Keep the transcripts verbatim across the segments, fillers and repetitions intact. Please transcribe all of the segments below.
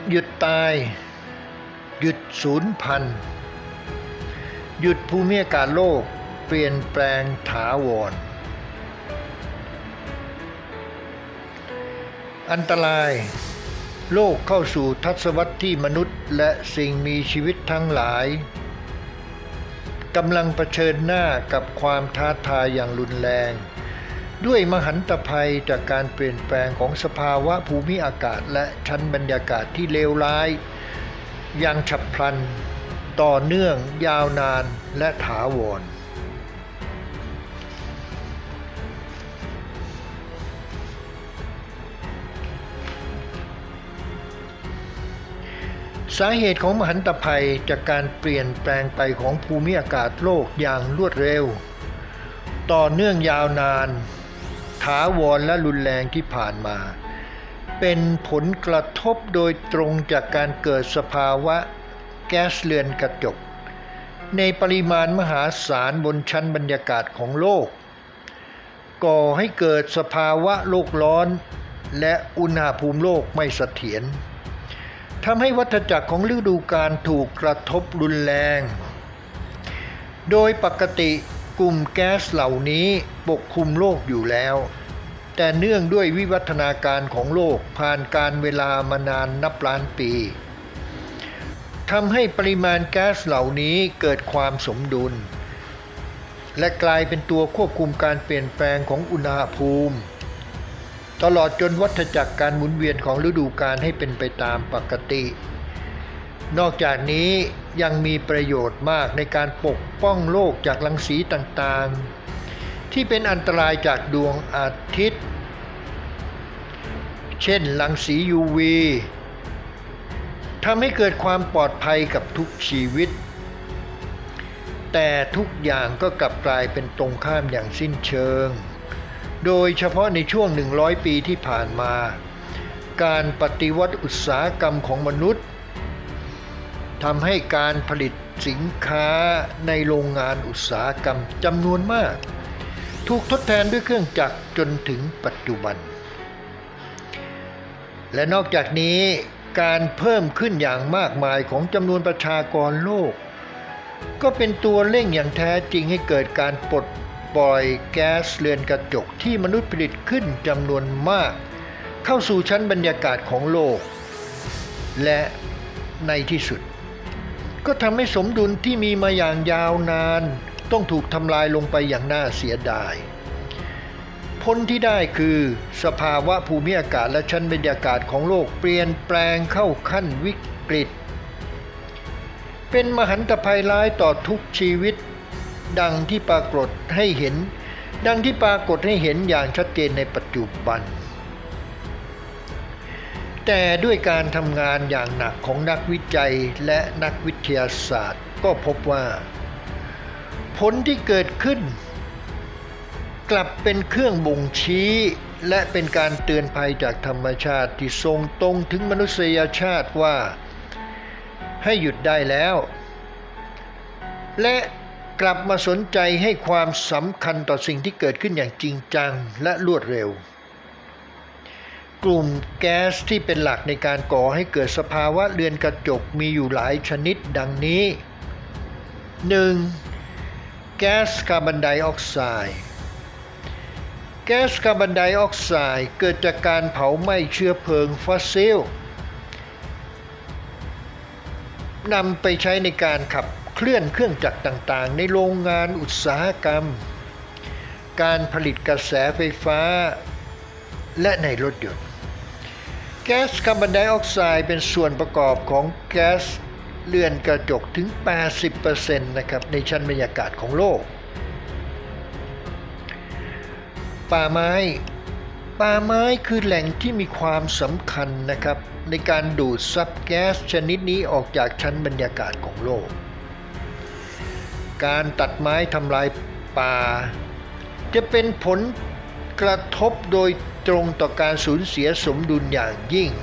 หยุดตายหยุดสูญพันธุ์หยุดภูมิอากาศโลกเปลี่ยนแปลงถาวรอันตรายโลกเข้าสู่ทศวรรษที่มนุษย์และสิ่งมีชีวิตทั้งหลายกำลังเผชิญหน้ากับความท้าทายอย่างรุนแรงด้วยมหันตภัยจากการเปลี่ยนแปลงของสภาวะภูมิอากาศและชั้นบรรยากาศที่เลวร้ายอย่างฉับพลันต่อเนื่องยาวนานและถาวรสาเหตุของมหันตภัยจากการเปลี่ยนแปลงไปของภูมิอากาศโลกอย่างรวดเร็วต่อเนื่องยาวนานถาวรและรุนแรงที่ผ่านมาเป็นผลกระทบโดยตรงจากการเกิดสภาวะแก๊สเรือนกระจกในปริมาณมหาศาลบนชั้นบรรยากาศของโลกก่อให้เกิดสภาวะโลกร้อนและอุณหภูมิโลกไม่เสถียรทำให้วัฏจักรของฤดูกาลถูกกระทบรุนแรงโดยปกติกลุ่มแก๊สเหล่านี้ปกคลุมโลกอยู่แล้วแต่เนื่องด้วยวิวัฒนาการของโลกผ่านการเวลามานานนับล้านปีทำให้ปริมาณแก๊สเหล่านี้เกิดความสมดุลและกลายเป็นตัวควบคุมการเปลี่ยนแปลงของอุณหภูมิตลอดจนวัฏจักรการหมุนเวียนของฤดูกาลให้เป็นไปตามปกตินอกจากนี้ยังมีประโยชน์มากในการปกป้องโลกจากรังสีต่างๆที่เป็นอันตรายจากดวงอาทิตย์เช่นรังสี ยู วี ทำให้เกิดความปลอดภัยกับทุกชีวิตแต่ทุกอย่างก็กลับกลายเป็นตรงข้ามอย่างสิ้นเชิงโดยเฉพาะในช่วงหนึ่งร้อยปีที่ผ่านมาการปฏิวัติอุตสาหกรรมของมนุษย์ทำให้การผลิตสินค้าในโรงงานอุตสาหกรรมจำนวนมากถูกทดแทนด้วยเครื่องจักรจนถึงปัจจุบันและนอกจากนี้การเพิ่มขึ้นอย่างมากมายของจำนวนประชากรโลกก็เป็นตัวเร่งอย่างแท้จริงให้เกิดการปลดปล่อยแก๊สเรือนกระจกที่มนุษย์ผลิตขึ้นจำนวนมากเข้าสู่ชั้นบรรยากาศของโลกและในที่สุดก็ทำให้สมดุลที่มีมาอย่างยาวนานต้องถูกทำลายลงไปอย่างน่าเสียดายผลที่ได้คือสภาวะภูมิอากาศและชั้นบรรยากาศของโลกเปลี่ยนแปลงเข้าขั้นวิกฤตเป็นมหันตภัยร้ายต่อทุกชีวิตดังที่ปรากฏให้เห็นดังที่ปรากฏให้เห็นอย่างชัดเจนในปัจจุบันแต่ด้วยการทำงานอย่างหนักของนักวิจัยและนักวิทยาศาสตร์ก็พบว่าผลที่เกิดขึ้นกลับเป็นเครื่องบ่งชี้และเป็นการเตือนภัยจากธรรมชาติที่ส่งตรงถึงมนุษยชาติว่าให้หยุดได้แล้วและกลับมาสนใจให้ความสำคัญต่อสิ่งที่เกิดขึ้นอย่างจริงจังและรวดเร็วกลุ่มแก๊สที่เป็นหลักในการก่อให้เกิดสภาวะเรือนกระจกมีอยู่หลายชนิดดังนี้ หนึ่ง. แก๊สคาร์บอนไดออกไซด์แก๊สคาร์บอนไดออกไซด์เกิดจากการเผาไหม้เชื้อเพลิงฟอสซิลนำไปใช้ในการขับเคลื่อนเครื่องจักรต่างๆในโรงงานอุตสาหกรรมการผลิตกระแสไฟฟ้าและในรถยนต์แก๊สคาร์บอนไดออกไซด์เป็นส่วนประกอบของแก๊สเรือนกระจกถึง แปดสิบเปอร์เซ็นต์ นะครับในชั้นบรรยากาศของโลกป่าไม้ป่าไม้คือแหล่งที่มีความสำคัญนะครับในการดูดซับแก๊สชนิดนี้ออกจากชั้นบรรยากาศของโลกการตัดไม้ทำลายป่าจะเป็นผลกระทบโดยตรงต่อการสูญเสียสมดุลอย่างยิ่ง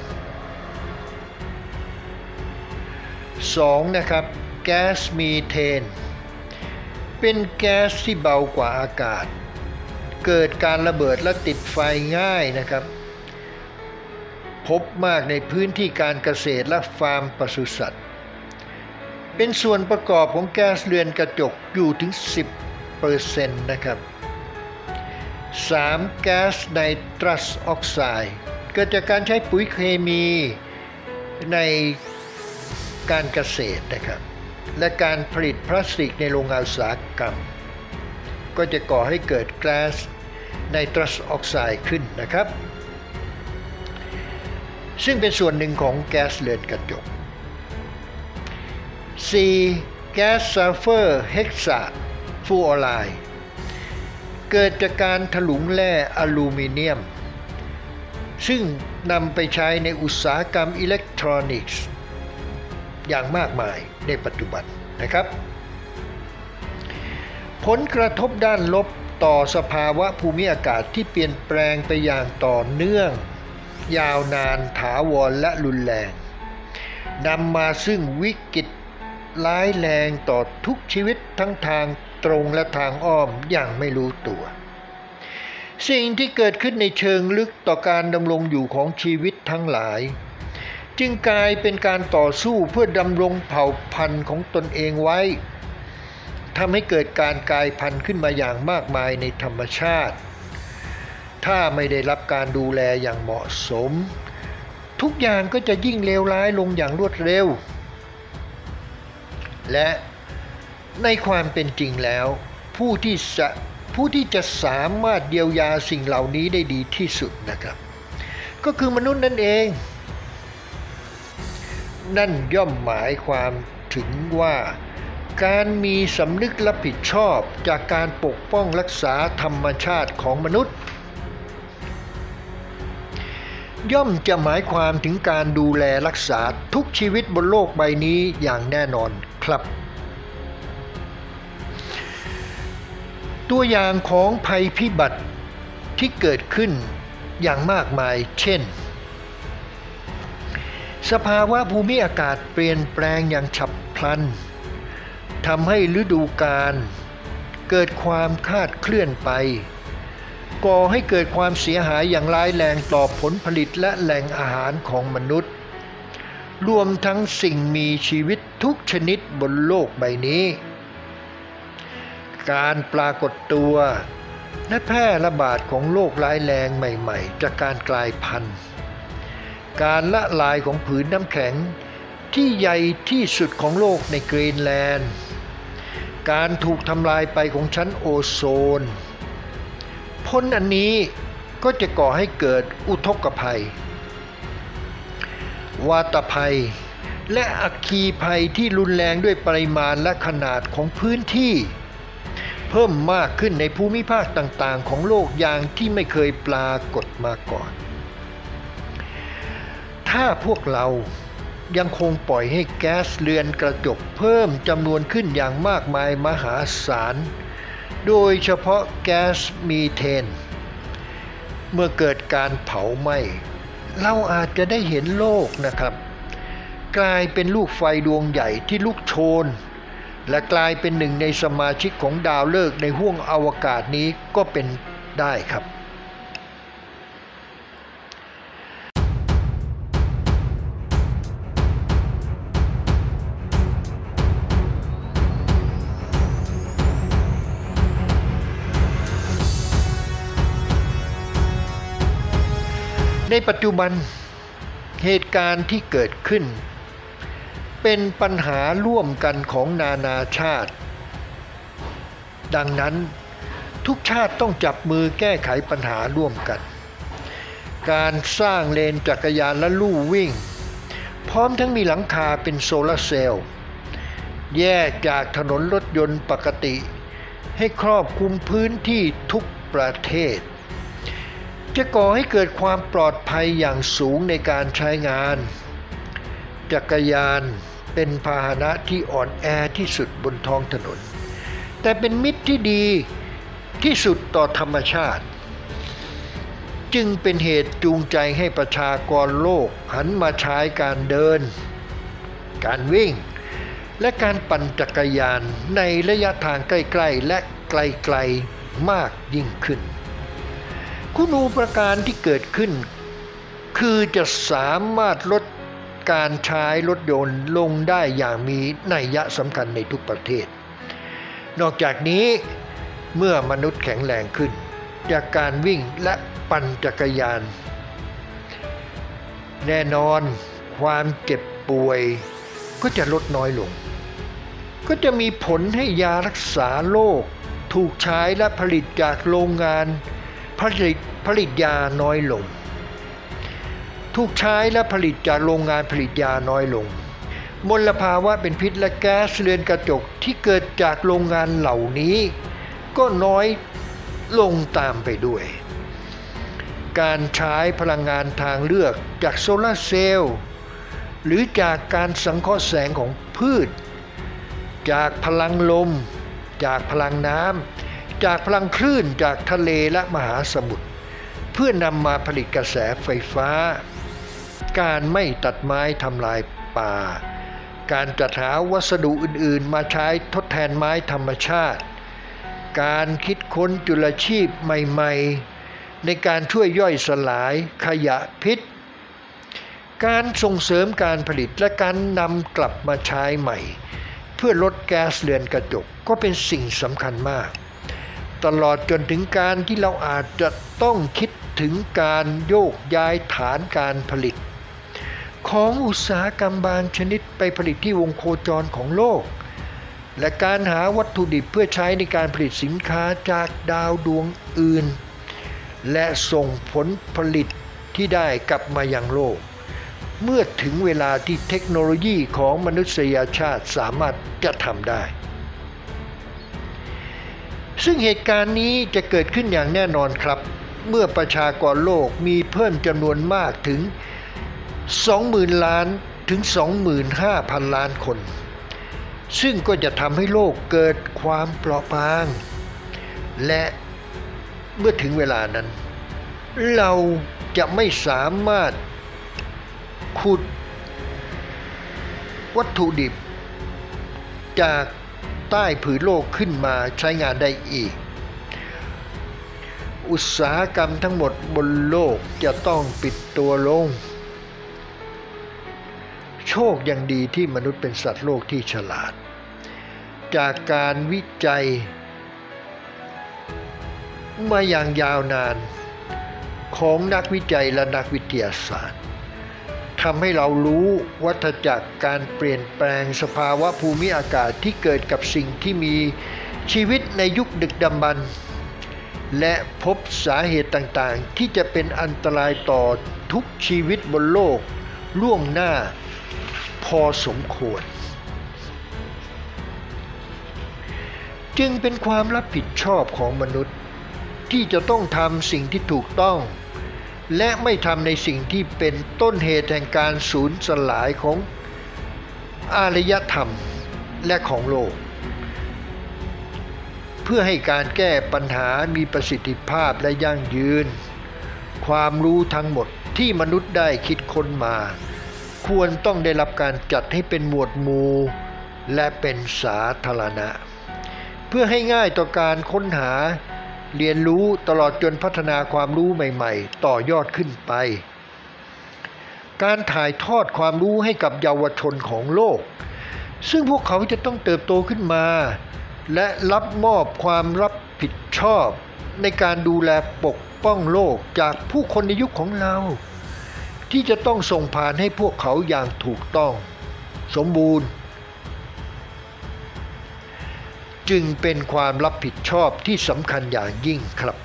สอง. นะครับแก๊สมีเทนเป็นแก๊สที่เบากว่าอากาศเกิดการระเบิดและติดไฟง่ายนะครับพบมากในพื้นที่การเกษตรและฟาร์มปศุสัตว์เป็นส่วนประกอบของแก๊สเรือนกระจกอยู่ถึง สิบเปอร์เซ็นต์ นะครับ สาม แก๊สไนตรัสออกไซด์เกิดจากการใช้ปุ๋ยเคมีในการเกษตรนะครับและการผลิตพลาสติกในโรงงานอุตสาหกรรมก็จะก่อให้เกิดแก๊สไนตรัสออกไซด์ขึ้นนะครับซึ่งเป็นส่วนหนึ่งของแก๊สเรือนกระจก สี่ แก๊สซัลเฟอร์เฮกซาฟลูออไรด์เกิดจากการถลุงแร่อลูมิเนียมซึ่งนำไปใช้ในอุตสาหกรรมอิเล็กทรอนิกส์อย่างมากมายในปัจจุบันนะครับผลกระทบด้านลบต่อสภาวะภูมิอากาศที่เปลี่ยนแปลงไปอย่างต่อเนื่องยาวนานถาวรและรุนแรงนำมาซึ่งวิกฤตร้ายแรงต่อทุกชีวิตทั้งทางตรงและทางอ้อมอย่างไม่รู้ตัวสิ่งที่เกิดขึ้นในเชิงลึกต่อการดำรงอยู่ของชีวิตทั้งหลายจึงกลายเป็นการต่อสู้เพื่อดำรงเผ่าพันธุ์ของตนเองไว้ทำให้เกิดการกลายพันธุ์ขึ้นมาอย่างมากมายในธรรมชาติถ้าไม่ได้รับการดูแลอย่างเหมาะสมทุกอย่างก็จะยิ่งเลวร้ายลงอย่างรวดเร็วและในความเป็นจริงแล้วผู้ที่จะผู้ที่จะสามารถเยียวยาสิ่งเหล่านี้ได้ดีที่สุดนะครับก็คือมนุษย์นั่นเองนั่นย่อมหมายความถึงว่าการมีสำนึกรับผิดชอบจากการปกป้องรักษาธรรมชาติของมนุษย์ย่อมจะหมายความถึงการดูแลรักษาทุกชีวิตบนโลกใบนี้อย่างแน่นอนครับตัวอย่างของภัยพิบัติที่เกิดขึ้นอย่างมากมายเช่นสภาวะภูมิอากาศเปลี่ยนแปลงอย่างฉับพลันทำให้ฤดูกาลเกิดความคลาดเคลื่อนไปก่อให้เกิดความเสียหายอย่างร้ายแรงต่อผลผลิตและแหล่งอาหารของมนุษย์รวมทั้งสิ่งมีชีวิตทุกชนิดบนโลกใบนี้การปรากฏตัวและแพร่ระบาดของโรคร้ายแรงใหม่ๆจากการกลายพันธุ์การละลายของผืนน้ำแข็งที่ใหญ่ที่สุดของโลกในกรีนแลนด์การถูกทำลายไปของชั้นโอโซนผลอันนี้ก็จะก่อให้เกิดอุทกภัยวาตภัยและอัคคีภัยที่รุนแรงด้วยปริมาณและขนาดของพื้นที่เพิ่มมากขึ้นในภูมิภาคต่างๆของโลกอย่างที่ไม่เคยปรากฏมาก่อนถ้าพวกเรายังคงปล่อยให้แก๊สเรือนกระจกเพิ่มจำนวนขึ้นอย่างมากมายมหาศาลโดยเฉพาะแก๊สมีเทนเมื่อเกิดการเผาไหม้เราอาจจะได้เห็นโลกนะครับกลายเป็นลูกไฟดวงใหญ่ที่ลุกโชนและกลายเป็นหนึ่งในสมาชิกของดาวฤกษ์ในห้วงอวกาศนี้ก็เป็นได้ครับในปัจจุบันเหตุการณ์ที่เกิดขึ้นเป็นปัญหาร่วมกันของนานาชาติดังนั้นทุกชาติต้องจับมือแก้ไขปัญหาร่วมกันการสร้างเลนจักรยานและลู่วิ่งพร้อมทั้งมีหลังคาเป็นโซลาร์เซลล์แยกจากถนนรถยนต์ปกติให้ครอบคลุมพื้นที่ทุกประเทศจะก่อให้เกิดความปลอดภัยอย่างสูงในการใช้งานจักรยานเป็นพาหนะที่อ่อนแอที่สุดบนท้องถนนแต่เป็นมิตรที่ดีที่สุดต่อธรรมชาติจึงเป็นเหตุจูงใจให้ประชากรโลกหันมาใช้การเดินการวิ่งและการปั่นจักรยานในระยะทางใกล้ๆและไกลๆมากยิ่งขึ้นคุณูปการที่เกิดขึ้นคือจะสามารถลดการใช้รถยนต์ลงได้อย่างมีนัยยะสำคัญในทุกประเทศนอกจากนี้เมื่อมนุษย์แข็งแรงขึ้นจากการวิ่งและปั่นจักรยานแน่นอนความเจ็บป่วยก็จะลดน้อยลงก็จะมีผลให้ยารักษาโรคถูกใช้และผลิตจากโรงงานผลิตผลิตยาน้อยลงถูกใช้และผลิตจากโรงงานผลิตยาน้อยลงมลภาวะเป็นพิษและแก๊สเรือนกระจกที่เกิดจากโรงงานเหล่านี้ก็น้อยลงตามไปด้วยการใช้พลังงานทางเลือกจากโซลาร์เซลล์หรือจากการสังเคราะห์แสงของพืชจากพลังลมจากพลังน้ำจากพลังคลื่นจากทะเลและมหาสมุทรเพื่อนำมาผลิตกระแสไฟฟ้าการไม่ตัดไม้ทำลายป่าการจัดหาวัสดุอื่นๆมาใช้ทดแทนไม้ธรรมชาติการคิดค้นจุลชีพใหม่ๆในการช่วยย่อยสลายขยะพิษการส่งเสริมการผลิตและการนำกลับมาใช้ใหม่เพื่อลดแก๊สเรือนกระจกก็เป็นสิ่งสำคัญมากตลอดจนถึงการที่เราอาจจะต้องคิดถึงการโยกย้ายฐานการผลิตของอุตสาหกรรมบางชนิดไปผลิตที่วงโคจรของโลกและการหาวัตถุดิบเพื่อใช้ในการผลิตสินค้าจากดาวดวงอื่นและส่งผลผลิตที่ได้กลับมายังโลกเมื่อถึงเวลาที่เทคโนโลยีของมนุษยชาติสามารถจะทำได้ซึ่งเหตุการณ์นี้จะเกิดขึ้นอย่างแน่นอนครับเมื่อประชากรโลกมีเพิ่มจำนวนมากถึง สองหมื่น ล้านถึง สองหมื่นห้าพัน ล้านคนซึ่งก็จะทำให้โลกเกิดความเปราะบางและเมื่อถึงเวลานั้นเราจะไม่สามารถขุดวัตถุดิบจากใต้ผืนโลกขึ้นมาใช้งานได้อีกอุตสาหกรรมทั้งหมดบนโลกจะต้องปิดตัวลงโชคยังดีที่มนุษย์เป็นสัตว์โลกที่ฉลาดจากการวิจัยมาอย่างยาวนานของนักวิจัยและนักวิทยาศาสตร์ทำให้เรารู้วัฏจักรการเปลี่ยนแปลงสภาวะภูมิอากาศที่เกิดกับสิ่งที่มีชีวิตในยุคดึกดำบรรพ์และพบสาเหตุต่างๆที่จะเป็นอันตรายต่อทุกชีวิตบนโลกล่วงหน้าพอสมควรจึงเป็นความรับผิดชอบของมนุษย์ที่จะต้องทำสิ่งที่ถูกต้องและไม่ทำในสิ่งที่เป็นต้นเหตุแห่งการสูญสลายของอารยธรรมและของโลกเพื่อให้การแก้ปัญหามีประสิทธิภาพและยั่งยืนความรู้ทั้งหมดที่มนุษย์ได้คิดค้นมาควรต้องได้รับการจัดให้เป็นหมวดหมู่และเป็นสาธารณะเพื่อให้ง่ายต่อการค้นหาเรียนรู้ตลอดจนพัฒนาความรู้ใหม่ๆต่อยอดขึ้นไปการถ่ายทอดความรู้ให้กับเยาวชนของโลกซึ่งพวกเขาจะต้องเติบโตขึ้นมาและรับมอบความรับผิดชอบในการดูแลปกป้องโลกจากผู้คนในยุคของเราที่จะต้องส่งผ่านให้พวกเขาอย่างถูกต้องสมบูรณ์จึงเป็นความรับผิดชอบที่สำคัญอย่างยิ่งครับ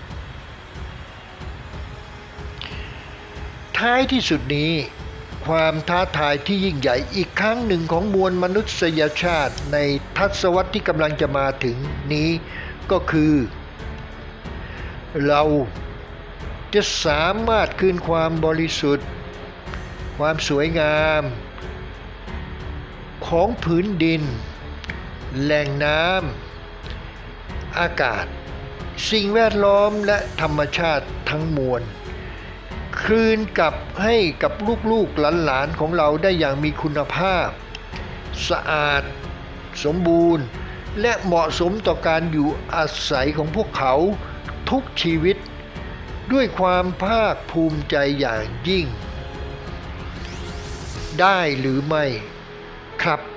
ท้ายที่สุดนี้ความท้าทายที่ยิ่งใหญ่อีกครั้งหนึ่งของมวลมนุษยชาติในทศวรรษที่กำลังจะมาถึงนี้ก็คือเราจะสามารถคืนความบริสุทธิ์ความสวยงามของผืนดินแหล่งน้ำอากาศสิ่งแวดล้อมและธรรมชาติทั้งมวลคืนกลับให้กับลูกๆหลานๆของเราได้อย่างมีคุณภาพสะอาดสมบูรณ์และเหมาะสมต่อการอยู่อาศัยของพวกเขาทุกชีวิตด้วยความภาคภูมิใจอย่างยิ่งได้หรือไม่ครับ